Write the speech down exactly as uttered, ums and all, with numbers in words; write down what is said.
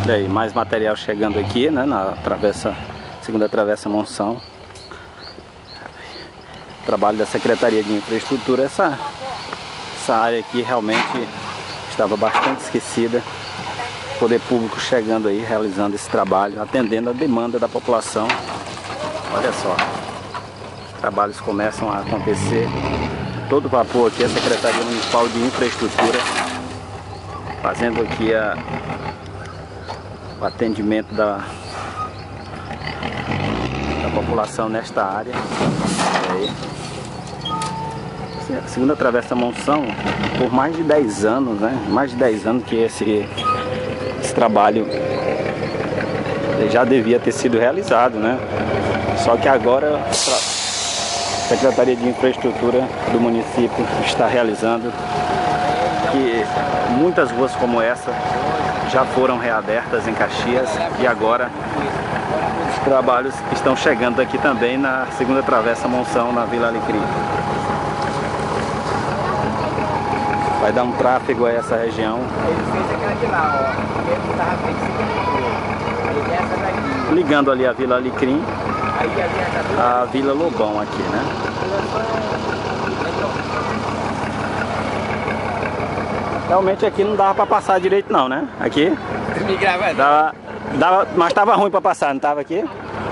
E aí, mais material chegando aqui, né, na travessa, segunda travessa Monção. Trabalho da Secretaria de Infraestrutura. Essa, essa área aqui realmente estava bastante esquecida. O poder público chegando aí, realizando esse trabalho, atendendo a demanda da população. Olha só, os trabalhos começam a acontecer. Todo vapor aqui, a Secretaria Municipal de Infraestrutura, fazendo aqui a, o atendimento da, da população nesta área. Aí. A segunda travessa Monção, por mais de dez anos, né? Mais de dez anos que esse, esse trabalho já devia ter sido realizado, né? Só que agora a Secretaria de Infraestrutura do município está realizando, que muitas ruas como essa já foram reabertas em Caxias e agora os trabalhos estão chegando aqui também na segunda travessa Monção, na Vila Alecrim. Vai dar um tráfego a essa região. Ligando ali a Vila Alecrim, a Vila Lobão aqui, né? Realmente aqui não dava pra passar direito não, né? Aqui dava, dava, mas tava ruim pra passar, não tava aqui?